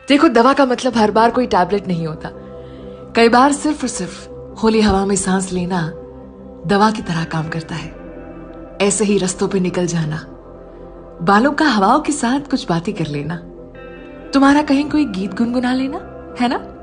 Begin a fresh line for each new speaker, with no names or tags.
देखो, दवा का मतलब हर बार कोई टैबलेट नहीं होता। कई बार सिर्फ और सिर्फ खुली हवा में सांस लेना दवा की तरह काम करता है। ऐसे ही रास्तों पे निकल जाना, बालों का हवाओं के साथ कुछ बातें कर लेना, तुम्हारा कहीं कोई गीत गुनगुना लेना, है ना।